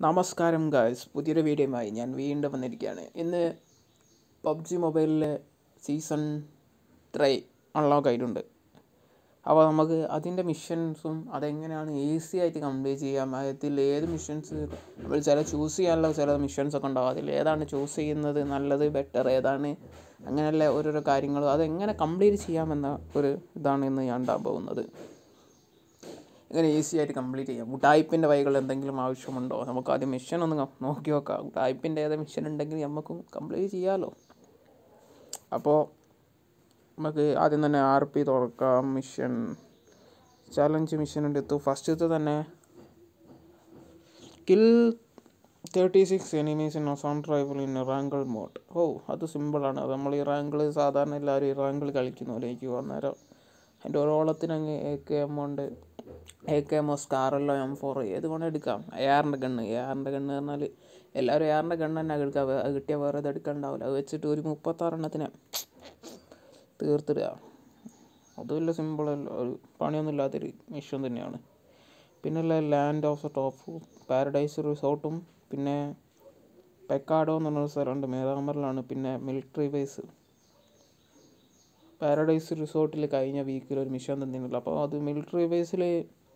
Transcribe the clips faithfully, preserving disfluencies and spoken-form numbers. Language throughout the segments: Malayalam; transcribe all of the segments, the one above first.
നമസ്കാരം ഗായ്സ്, പുതിയൊരു വീഡിയോയുമായി ഞാൻ വീണ്ടും വന്നിരിക്കുകയാണ്. ഇന്ന് പബ്ജി മൊബൈലിലെ സീസൺ ത്രീ അൺലോക്ക് ആയിട്ടുണ്ട്. അപ്പോൾ നമുക്ക് അതിൻ്റെ മിഷൻസും അതെങ്ങനെയാണ് ഈസി ആയിട്ട് കംപ്ലീറ്റ് ചെയ്യാം, അതിൽ ഏത് മിഷൻസ് നമ്മൾ ചില ചൂസ് ചെയ്യാനുള്ള ചില മിഷൻസൊക്കെ ഉണ്ടാവും, അതിൽ ഏതാണ് ചൂസ് ചെയ്യുന്നത് നല്ലത്, ബെറ്റർ ഏതാണ്, അങ്ങനെയുള്ള ഓരോരോ കാര്യങ്ങളും അതെങ്ങനെ കംപ്ലീറ്റ് ചെയ്യാമെന്ന ഒരു ഇതാണ് ഇന്ന് ഞാൻ ഉണ്ടാകാൻ പോകുന്നത്. ഇങ്ങനെ ഈസി ആയിട്ട് കംപ്ലീറ്റ് ചെയ്യാം. ഉടായ്പിൻ്റെ വഴികൾ എന്തെങ്കിലും ആവശ്യമുണ്ടോ? നമുക്ക് ആദ്യം മിഷൻ ഒന്ന് നോക്കി നോക്കാം. ഉടായ്പിൻ്റെ ഏത് മിഷൻ ഉണ്ടെങ്കിൽ നമുക്കും കംപ്ലീറ്റ് ചെയ്യാമല്ലോ. അപ്പോൾ നമുക്ക് ആദ്യം തന്നെ ആർ പി തുറക്കാം. മിഷൻ ചലഞ്ച് മിഷൻ എടുത്തു. ഫസ്റ്റത്തെ തന്നെ kill thirty six enemies in a zone rifle in ranked mode. ഓ, അത് സിമ്പിളാണ്. അത് നമ്മൾ ഈ റാങ്കിൾ സാധാരണ എല്ലാവരും ഈ റാങ്കിൾ കളിക്കുന്ന പോലെ എനിക്ക് അന്നേരം അതിൻ്റെ ഓരോളത്തിന് അങ്ങ് എ കെ എമൗണ്ട് എ കെ എമ്മോ സ്കാറല്ലോ എം ഫോർ ഏത് വേണം എടുക്കാം. എയാറിൻ്റെ ഗണ്ണ് എയാറിൻ്റെ ഗണ്ണ് പറഞ്ഞാൽ എല്ലാവരും എയാറിൻ്റെ ഗണ്ണ് തന്നെ എടുക്കാം. അത് കിട്ടിയാൽ വേറെ ഇത് എടുക്കണ്ടാവില്ല. അത് വെച്ചിട്ട് ഒരു മുപ്പത്താറെണ്ണത്തിന് തീർത്തിടുക. അത് വലിയ സിമ്പിളല്ല, ഒരു പണിയൊന്നും ഇല്ലാത്തൊരു മിഷൻ തന്നെയാണ്. പിന്നെ land of the top paradise റിസോർട്ടും പിന്നെ പെക്കാഡോ എന്ന് പറഞ്ഞൊരു സ്ഥലമുണ്ട്, മേധാമറിലാണ്. പിന്നെ മിലിറ്ററി ബേസ് പാരഡൈസ് റിസോർട്ടിൽ കഴിഞ്ഞ വീക്കിൽ ഒരു മിഷൻ തന്നിട്ടില്ല. അപ്പോൾ അത് മിലിറ്ററി ബേസിൽ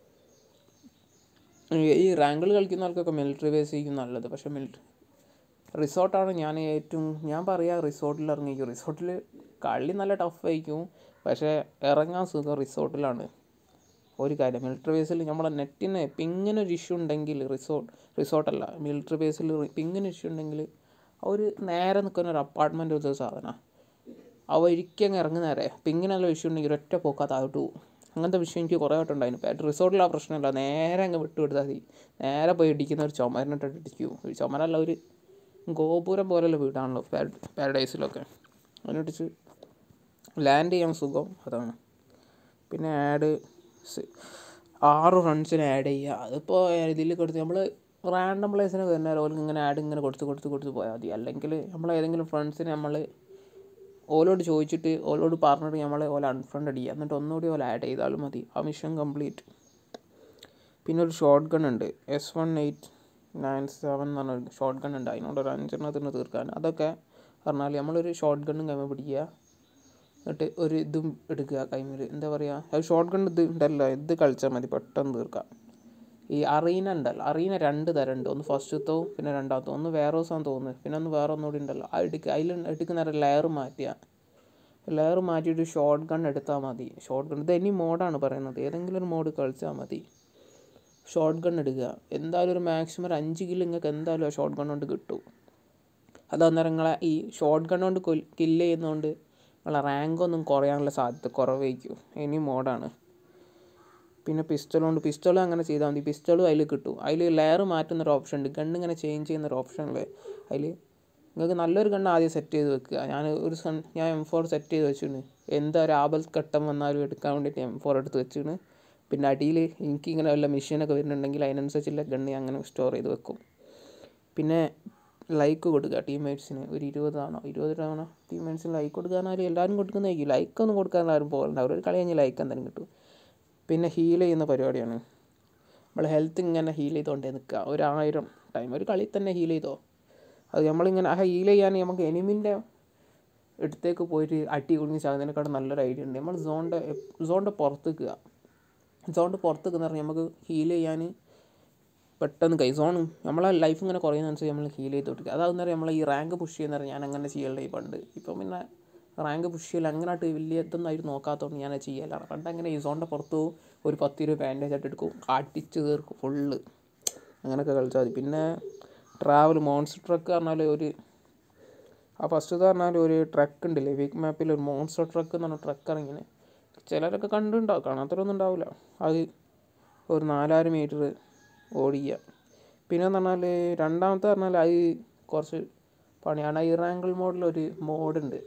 ഈ റാങ്കിൾ കളിക്കുന്ന ആൾക്കൊക്കെ മിലിറ്ററി ബേസ് ആയിരിക്കും നല്ലത്. പക്ഷേ മിലിറ്ററി റിസോർട്ടാണ് ഞാൻ ഏറ്റവും ഞാൻ പറയുക റിസോർട്ടിൽ ഇറങ്ങിയിരിക്കും. റിസോർട്ടിൽ കളി നല്ല ടഫ് ആയിരിക്കും, പക്ഷേ ഇറങ്ങാൻ സുഖം റിസോർട്ടിലാണ്. ഒരു കാര്യം, മിലിറ്ററി ബേസിൽ നമ്മളെ നെറ്റിന് പിങ്ങിനൊരു ഇഷ്യൂ ഉണ്ടെങ്കിൽ റിസോർട്ട് റിസോർട്ടല്ല മിലിറ്ററി ബേസിൽ പിങ്ങിന് ഇഷ്യൂ ഉണ്ടെങ്കിൽ അവർ നേരെ നിൽക്കുന്ന ഒരു അപ്പാർട്ട്മെൻറ്റ് ഒരു സാധനമാണ്. അവ ഒരിക്കലും ഇറങ്ങി നേരെ പിങ്ങിനുള്ള ഇഷ്യൂ ഉണ്ടെങ്കിൽ ഒറ്റ പോക്കാത്ത താഴോട്ട് പോകും. അങ്ങനത്തെ വിഷയം എനിക്ക് കുറേ വട്ടം ഉണ്ടായിരുന്നു. റിസോർട്ടിൽ ആ പ്രശ്നമില്ല, നേരെ അങ്ങ് വിട്ടു കൊടുത്താൽ മതി. നേരെ പോയി ഇടിക്കുന്ന ഒരു ചുമരിനിട്ട് ഇടിക്കും. ഒരു ചുമരല്ല, ഒരു ഗോപുരം പോലെയുള്ള വീടാണല്ലോ പാരഡൈസിലൊക്കെ. അതിനടിച്ച് ലാൻഡ് ചെയ്യാൻ സുഖം അതാണ്. പിന്നെ ആഡ് ആറ് റൺസിന് ആഡ് ചെയ്യുക. അതിപ്പോൾ ഇതിൽ കൊടുത്ത് നമ്മൾ റാൻഡം പ്ലേസിന് വരുന്ന ഓർക്ക് ഇങ്ങനെ ആഡ് ഇങ്ങനെ കൊടുത്ത് കൊടുത്ത് കൊടുത്ത് പോയാൽ മതി. അല്ലെങ്കിൽ നമ്മൾ ഏതെങ്കിലും ഫ്രണ്ട്സിന് നമ്മൾ ഓലോട് ചോദിച്ചിട്ട് ഓലോട് പറഞ്ഞിട്ട് നമ്മൾ ഓല അൺഫ്രണ്ട് അടിക്കുക, എന്നിട്ട് ഒന്നുകൂടി ഓല ആഡ് ചെയ്താലും മതി. ആ മിഷൻ കംപ്ലീറ്റ്. പിന്നെ ഒരു ഷോർട്ട് ഗൺ ഉണ്ട്, S one eight nine seven എന്ന് പറഞ്ഞൊരു ഷോർട്ട് ഗൺ ഉണ്ട്. അതിനോട് ഒരു അഞ്ചെണ്ണത്തിന് തീർക്കാൻ. അതൊക്കെ പറഞ്ഞാൽ നമ്മളൊരു ഷോർട്ട് ഗണ്ണും കൈമ പിടിക്കുക, എന്നിട്ട് ഒരു ഇതും എടുക്കുക കൈമിൽ. എന്താ പറയുക, അത് ഷോർട്ട് ഗൺ ഇത് ഉണ്ടല്ലോ, ഇത് കളിച്ചാൽ മതി, പെട്ടെന്ന് തീർക്കാം. ഈ അറീന ഉണ്ടല്ലോ, അറീന രണ്ട് തരം ഉണ്ട്. ഒന്ന് ഫസ്റ്റത്തവും പിന്നെ രണ്ടാമത്തവും. ഒന്ന് വേറെ ദിവസം തോന്നുന്നു, പിന്നെ ഒന്ന് വേറെ ഒന്നുകൂടി ഉണ്ടല്ലോ. അത് എടുക്കുക. അതിൽ എടുക്കുന്ന ലെയർ മാറ്റുക. ലെയർ മാറ്റിയിട്ട് ഷോർട്ട് ഗൺ എടുത്താൽ മതി. ഷോർട്ട് ഗൺ ഇത് ഇനി മോഡാണ് പറയുന്നത്, ഏതെങ്കിലും ഒരു മോഡ് കളിച്ചാൽ മതി. ഷോർട്ട് ഗൺ എടുക്കുക. എന്തായാലും ഒരു മാക്സിമം ഒരു അഞ്ച് കില്ല് നിങ്ങൾക്ക് എന്തായാലും ആ ഷോർട്ട് ഗൺ കൊണ്ട് കിട്ടും. അതന്നേരം നിങ്ങളെ ഈ ഷോർട്ട് ഗൺ കൊണ്ട് കില്ല് ചെയ്യുന്നതുകൊണ്ട് നിങ്ങളെ റാങ്കൊന്നും കുറയാനുള്ള സാധ്യത കുറവായിരിക്കും. ഇനി മോഡാണ്. പിന്നെ പിസ്റ്റളുണ്ട്, പിസ്റ്റളും അങ്ങനെ ചെയ്താൽ മതി. പിസ്റ്റളും അതിൽ കിട്ടും. അതിൽ ലെയർ മാറ്റുന്നൊരു ഓപ്ഷൻ ഉണ്ട്, ഗണ്ണ് ഇങ്ങനെ ചേഞ്ച് ചെയ്യുന്നൊരു ഓപ്ഷനിൽ. അതിൽ നിങ്ങൾക്ക് നല്ലൊരു ഗണ്ണ് ആദ്യം സെറ്റ് ചെയ്ത് വെക്കുക. ഞാൻ ഒരു സൺ ഞാൻ എം ഫോർ സെറ്റ് ചെയ്ത് വെച്ചിരുന്നു. എന്താ ഒരു ആപൽഘട്ടം വന്നാലും എടുക്കാൻ വേണ്ടിയിട്ട് എം ഫോർ എടുത്ത് വെച്ചിരുന്നു. പിന്നെ അടിയിൽ എനിക്കിങ്ങനെ വല്ല മെഷീനൊക്കെ വരുന്നുണ്ടെങ്കിൽ അതിനനുസരിച്ചുള്ള ഗണ്ണ് അങ്ങനെ സ്റ്റോർ ചെയ്ത് വെക്കും. പിന്നെ ലൈക്ക് കൊടുക്കുക ടീംമേറ്റ്സിന്. ഒരു ഇരുപത് തവണ ഇരുപത് തവണ ടീംമേറ്റ്സിന് ലൈക്ക് കൊടുക്കാനാലും എല്ലാവരും കൊടുക്കുന്നതായിരിക്കും. ലൈക്കൊന്നും കൊടുക്കാൻ ആരും പോകലുണ്ടാവും. ഒരു കളി കഴിഞ്ഞ് ലൈക്ക് എന്തായാലും കിട്ടും. പിന്നെ ഹീൽ ചെയ്യുന്ന പരിപാടിയാണ്. നമ്മൾ ഹെൽത്ത് ഇങ്ങനെ ഹീൽ ചെയ്തുകൊണ്ടേ നിൽക്കുക ഒരായിരം ടൈം. ഒരു കളി തന്നെ ഹീൽ ചെയ്തോ. അത് നമ്മളിങ്ങനെ ആ ഹീൽ ചെയ്യാൻ നമുക്ക് എനിമിൻ്റെ അടുത്തേക്ക് പോയിട്ട് അടി കുടുങ്ങി ചാകുന്നതിനെക്കാളും നല്ലൊരു ഐഡിയ ഉണ്ട്. നമ്മൾ സോണിൻ്റെ സോണിൻ്റെ പുറത്ത് നിൽക്കുക. സോണിൻ്റെ പുറത്ത് നിൽക്കുന്ന പറഞ്ഞാൽ നമുക്ക് ഹീൽ ചെയ്യാൻ പെട്ടെന്ന് കൈ സോണും നമ്മളെ ലൈഫ് ഇങ്ങനെ കുറയുന്നതനുസരിച്ച് നമ്മൾ ഹീൽ ചെയ്ത് കൊടുക്കുക. അതാവുന്ന നേരം നമ്മൾ ഈ റാങ്ക് പുഷ് ചെയ്യുന്ന പറഞ്ഞാൽ ഞാൻ അങ്ങനെ ചെയ്യലുണ്ട് ഈ പണ്ട്. ഇപ്പം പിന്നെ റാങ്ക് പുഷ് ചെയ്യൽ അങ്ങനെയായിട്ട് വലിയ ഇതൊന്നും ആയിട്ട് നോക്കാത്തതുകൊണ്ട് ഞാൻ ചെയ്യലാണ്. പണ്ട് അങ്ങനെ ഈ സോണിൻ്റെ പുറത്ത് പോകും, ഒരു പത്ത് ഇരുപത് ബാൻഡേജ് ആയിട്ട് എടുക്കും, കാട്ടിച്ച് തീർക്കും ഫുള്ള്. അങ്ങനെയൊക്കെ കളിച്ചാൽ മതി. പിന്നെ ട്രാവൽ മോൺസ്റ്റർ ട്രക്ക് പറഞ്ഞാൽ ഒരു ആ ഫസ്റ്റ് പറഞ്ഞാൽ ഒരു ട്രക്ക് ഉണ്ടല്ലേ വീക്ക് മാപ്പിൽ, ഒരു മോൺസ്റ്റർ ട്രക്ക് എന്ന് പറഞ്ഞ ട്രക്ക് ഇറങ്ങിനെ. ചിലരൊക്കെ കണ്ടുണ്ടാവും, കാണാത്തവരൊന്നും ഉണ്ടാവില്ല. അത് ഒരു നാലായിരം മീറ്റർ ഓടിക്കുക. പിന്നെന്ന് പറഞ്ഞാൽ രണ്ടാമത്തെ പറഞ്ഞാൽ അത് കുറച്ച് പണിയാണ്. ഈ റാങ്കിൾ മോഡിലൊരു മോഡുണ്ട്,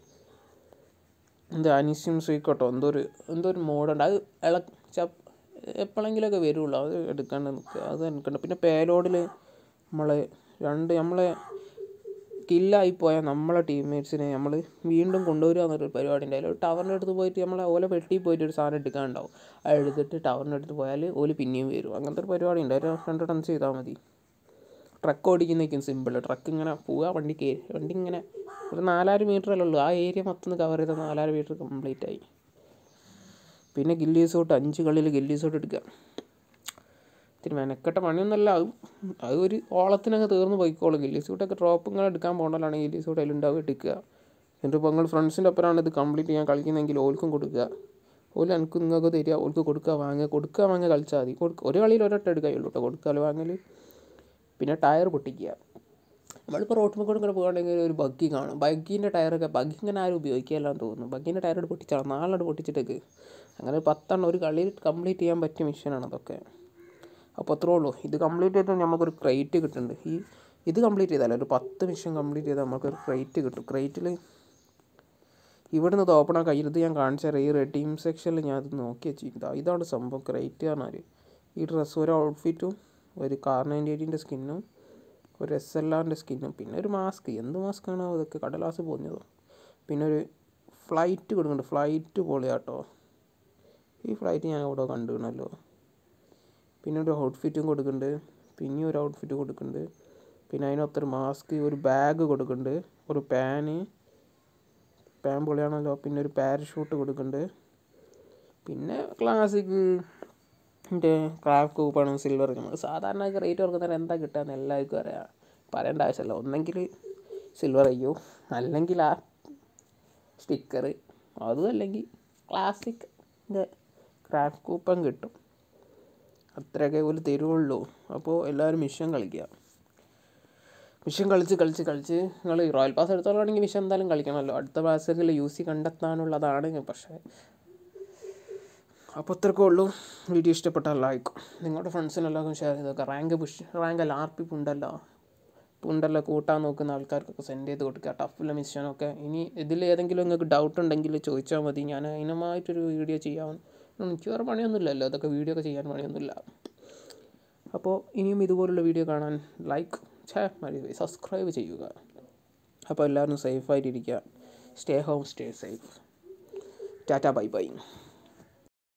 എന്താ അനിസ്യം സീക്കോട്ടോ എന്തോ ഒരു എന്തോ ഒരു മോഡുണ്ട്. അത് ഇള ചപ്പ് എപ്പോഴെങ്കിലുമൊക്കെ വരുള്ളൂ. അത് എടുക്കാണ്ട് നിൽക്കുക, അത് എടുക്കണ്ട. പിന്നെ പേലോഡിൽ നമ്മൾ രണ്ട് നമ്മളെ കില്ലായിപ്പോയാൽ നമ്മളെ ടീംമേറ്റ്സിനെ നമ്മൾ വീണ്ടും കൊണ്ടുവരിക എന്നൊരു പരിപാടി ഉണ്ട്. അതിൽ ടവറിൻ്റെ അടുത്ത് പോയിട്ട് നമ്മളെ ഓല പെട്ടി പോയിട്ട് ഒരു സാധനം എടുക്കാനുണ്ടാവും. അത് എടുത്തിട്ട് ടവറിൻ്റെ അടുത്ത് പോയാൽ ഓല് പിന്നെയും വരും. അങ്ങനത്തെ ഒരു പരിപാടി ഉണ്ട്. ഒരു രണ്ട് ടൺസ് ചെയ്താൽ മതി. Truck ഓടിക്കുന്നേക്കും simple. ട്രക്ക് ഇങ്ങനെ പോവുക, വണ്ടി കയറി, വണ്ടി ഇങ്ങനെ ഒരു നാലായിരം മീറ്ററല്ലേ ഉള്ളൂ, ആ ഏരിയ മൊത്തം കവർ ചെയ്ത നാലായിരം മീറ്റർ കംപ്ലീറ്റ് ആയി. പിന്നെ ഗില്ലി സൂട്ട്, അഞ്ച് കളിയിൽ ഗില്ലി സൂട്ട് എടുക്കുക. ഇത്തിരി മെനക്കെട്ട പണിയൊന്നുമല്ല, അത് അത് ഒരു ഓളത്തിനൊക്കെ തീർന്ന് പോയിക്കോളും. ഗില്ലി സൂട്ടൊക്കെ ഡ്രോപ്പ് ഇങ്ങനെ എടുക്കാൻ പോകണമെന്നാണ് ഗില്ലി സൂട്ട് അതിലുണ്ടാവുക, എടുക്കുക. എന്നിട്ട് ഇപ്പോൾ നിങ്ങൾ ഫ്രണ്ട്സിൻ്റെ ഒപ്പരാണ് ഇത് കംപ്ലീറ്റ് ചെയ്യാൻ കളിക്കുന്നെങ്കിൽ ഓൽക്കും കൊടുക്കുക. ഓല് എനിക്ക് നിങ്ങൾക്ക് തരിക, ഓൾക്ക് കൊടുക്കുക വാങ്ങുക, കൊടുക്കുക വാങ്ങുക കളിച്ചാൽ മതി. കൊടുക്കുക ഒരു കളിയിൽ ഒരൊറ്റ എടുക്കുകയുള്ളൂ കേട്ടോ, കൊടുക്കാൽ വാങ്ങൽ. പിന്നെ ടയർ പൊട്ടിക്കുക. നമ്മളിപ്പോൾ റോട്ടിൽ കൂടെ ഇങ്ങനെ പോകുകയാണെങ്കിൽ ഒരു ബഗ്ഗി കാണും, ബഗ്ഗീൻ്റെ ടയറൊക്കെ, ബഗ്ഗി ഇങ്ങനെ ആരും ഉപയോഗിക്കുകയല്ലാന്ന് തോന്നുന്നു. ബഗ്ഗീൻ്റെ ടയറോട് പൊട്ടിച്ചാൽ നാളോട് പൊട്ടിച്ചിട്ടേക്ക് അങ്ങനെ പത്തെണ്ണം ഒരു കളിയിൽ കംപ്ലീറ്റ് ചെയ്യാൻ പറ്റിയ മിഷനാണ് അതൊക്കെ. അപ്പോൾ അത്രേ ഉള്ളൂ. ഇത് കംപ്ലീറ്റ് ചെയ്താൽ നമുക്കൊരു ക്രേറ്റ് കിട്ടുന്നുണ്ട്. ഈ ഇത് കംപ്ലീറ്റ് ചെയ്താൽ ഒരു പത്ത് മിഷൻ കംപ്ലീറ്റ് ചെയ്താൽ നമുക്കൊരു ക്രേറ്റ് കിട്ടും. ക്രേറ്റിൽ ഇവിടുന്ന് ഇത് ഓപ്പൺ ആക്കാൻ ഇത് ഞാൻ കാണിച്ചു തരാം. ഈ റെഡീം സെക്ഷനിൽ ഞാൻ ഇത് നോക്കി വെച്ചിട്ടുണ്ട്. ഇതാണ് സംഭവം. ക്രേറ്റ് പറഞ്ഞാൽ ഈ ഡ്രസ്സ്, ഒരു ഔട്ട്ഫിറ്റും ഒരു കാർ നയൻറ്റി എയ്റ്റിൻ്റെ സ്കിന്നും ഒരു എസ് എൽ ആറിൻ്റെ സ്കിന്നും പിന്നെ ഒരു മാസ്ക്. എന്ത് മാസ്കാണോ അതൊക്കെ, കടലാസ് പോകുന്നതോ. പിന്നെ ഒരു ഫ്ലൈറ്റ് കൊടുക്കുന്നുണ്ട്. ഫ്ലൈറ്റ് പൊളിയാട്ടോ, ഈ ഫ്ലൈറ്റ് ഞാൻ ഇവിടെ കണ്ടുകണല്ലോ. പിന്നെ ഒരു ഔട്ട്ഫിറ്റും കൊടുക്കുന്നുണ്ട്, പിന്നെ ഒരു ഔട്ട്ഫിറ്റ് കൊടുക്കുന്നുണ്ട്. പിന്നെ അതിനൊത്തൊരു മാസ്ക്, ഒരു ബാഗ് കൊടുക്കുന്നുണ്ട്, ഒരു പാന്, പാൻ പൊളിയാണല്ലോ. പിന്നെ ഒരു പാരഷൂട്ട് കൊടുക്കുന്നുണ്ട്. പിന്നെ ക്ലാസിക് എൻ്റെ ക്രാഫ്റ്റ് കൂപ്പാണ് സിൽവർ. നമുക്ക് സാധാരണ റേറ്റ് കൊടുക്കുന്നവർ എന്താ കിട്ടുകയെന്ന് എല്ലാവർക്കും അറിയാം, പറയേണ്ട ആവശ്യമല്ല. ഒന്നെങ്കിൽ സിൽവർ അയ്യോ, അല്ലെങ്കിൽ ആ സ്റ്റിക്കർ, അതും അല്ലെങ്കിൽ ക്ലാസിക്കിൻ്റെ ക്രാഫ്റ്റ് കൂപ്പൺ കിട്ടും. അത്രയൊക്കെ ഒരു തരുവുള്ളൂ. അപ്പോൾ എല്ലാവരും മിഷൻ കളിക്കുക. മിഷൻ കളിച്ച് കളിച്ച് കളിച്ച് നിങ്ങൾ റോയൽ പാസ് എടുത്തോളാണെങ്കിൽ മിഷൻ എന്തായാലും കളിക്കണമല്ലോ. അടുത്ത പാസ്സെങ്കിൽ യു സി കണ്ടെത്താനുള്ളതാണ്. പക്ഷേ അപ്പോൾ അത്രയൊക്കെ ഉള്ളൂ. വീഡിയോ ഇഷ്ടപ്പെട്ടാൽ ലൈക്ക്, നിങ്ങളുടെ ഫ്രണ്ട്സിനെല്ലാവർക്കും ഷെയർ ചെയ്തൊക്കെ. റാങ്ക് പുഷ് റാങ്ക് അല്ല, ആർ പി പുണ്ടല്ലോ പുണ്ടല്ലോ കൂട്ടാൻ നോക്കുന്ന ആൾക്കാർക്കൊക്കെ സെൻഡ് ചെയ്ത് കൊടുക്കുക, ടഫുള്ള മിഷനൊക്കെ. ഇനി ഇതിൽ ഏതെങ്കിലും നിങ്ങൾക്ക് ഡൗട്ട് ഉണ്ടെങ്കിൽ ചോദിച്ചാൽ മതി, ഞാൻ അതിനുമായിട്ടൊരു വീഡിയോ ചെയ്യാം. എനിക്ക് വേറെ പണിയൊന്നുമില്ലല്ലോ, അതൊക്കെ വീഡിയോ ഒക്കെ ചെയ്യാൻ പണിയൊന്നുമില്ല. അപ്പോൾ ഇനിയും ഇതുപോലുള്ള വീഡിയോ കാണാൻ ലൈക്ക് മതി സബ്സ്ക്രൈബ് ചെയ്യുക. അപ്പോൾ എല്ലാവരും സേഫായിട്ടിരിക്കുക. Stay home, stay safe. Tata, bye by.